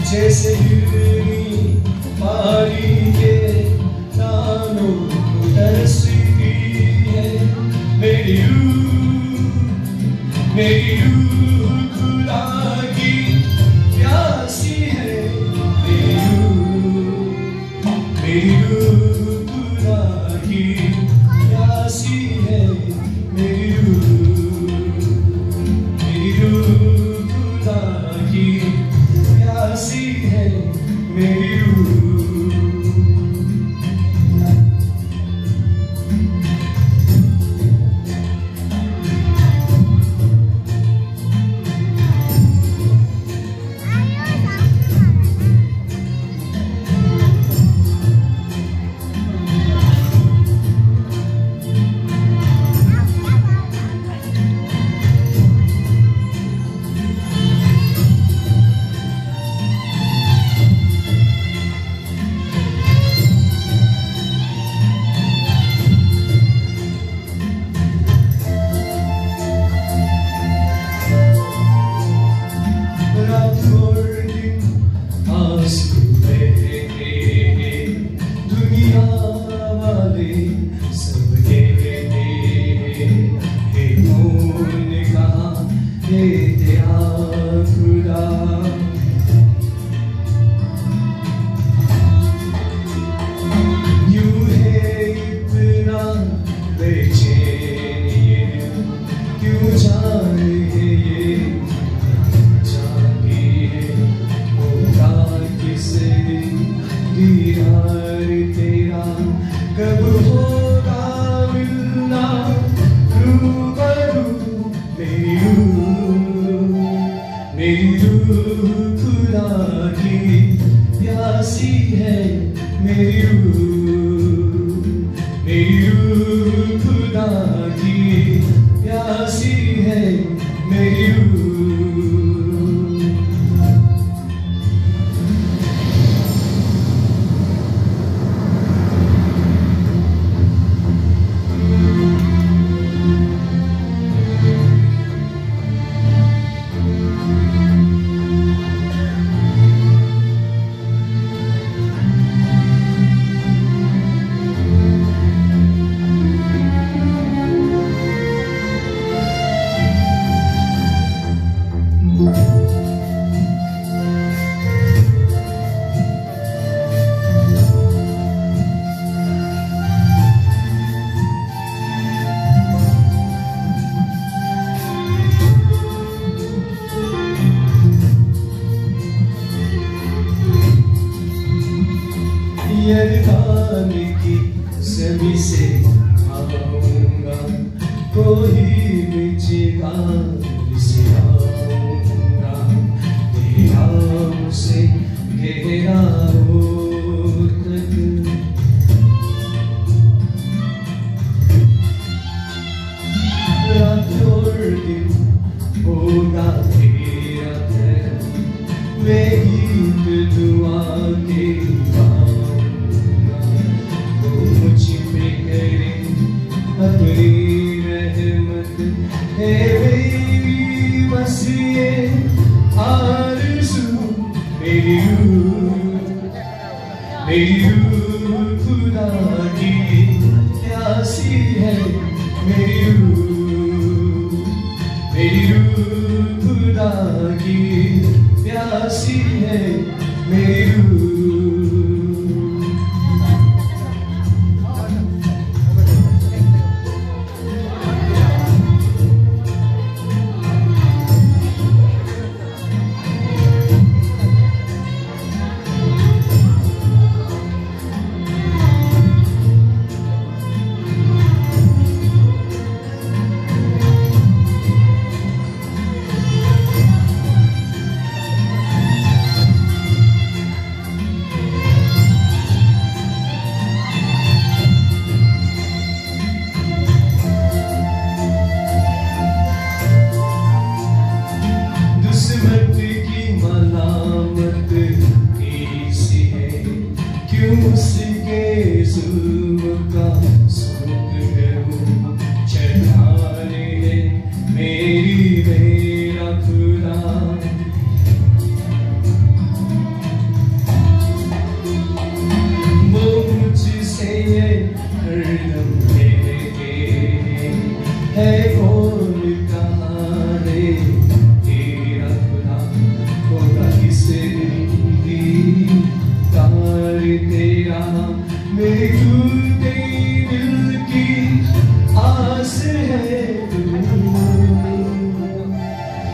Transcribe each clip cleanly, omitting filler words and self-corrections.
जैसे हिरनी पानी के तानों को तरसती है मेरी रूह खुदा की प्यासी है मेरी रूह खुदा की प्यासी है मेरी रूह खुदा की प्यासी है मेरी रूह। कब होगा मिलना रूबरू मेरी रूह खुदा की प्यासी है मेरी रूह खुदा की प्यासी है मेरी रूह। यरदान की ज़मीं से आऊँगा कोई बिछेगा से आऊँगा तेरा से घेरा हो तक रात और दिन होगा तेरा धर्म मैं गीत दुआ के अपनी रहमत है मेरी बस ये आरज़ू मेरी रूह खुदा की प्यासी है मेरी रूह खुदा की प्यासी है मेरी रूह। उसके जुल्म का सूख करूं चढ़ाने है मेरा खुदा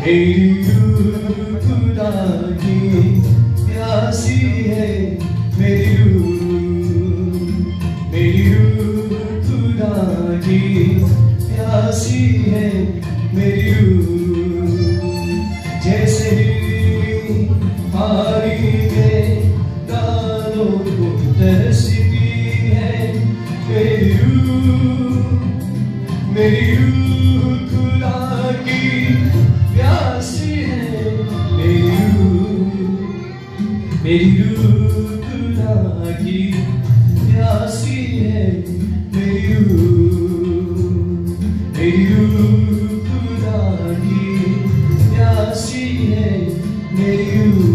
मेरी रूह खुदा की प्यासी है, मेरी रूह खुदा की प्यासी है, मेरी रूह। जैसे ही पानी में दानों को तरसती है, मेरी रूह खुदा की प्यासी है, मेरी रूह खुदा की प्यासी है, मेरी रूह खुदा की प्यासी है, मेरी रूह।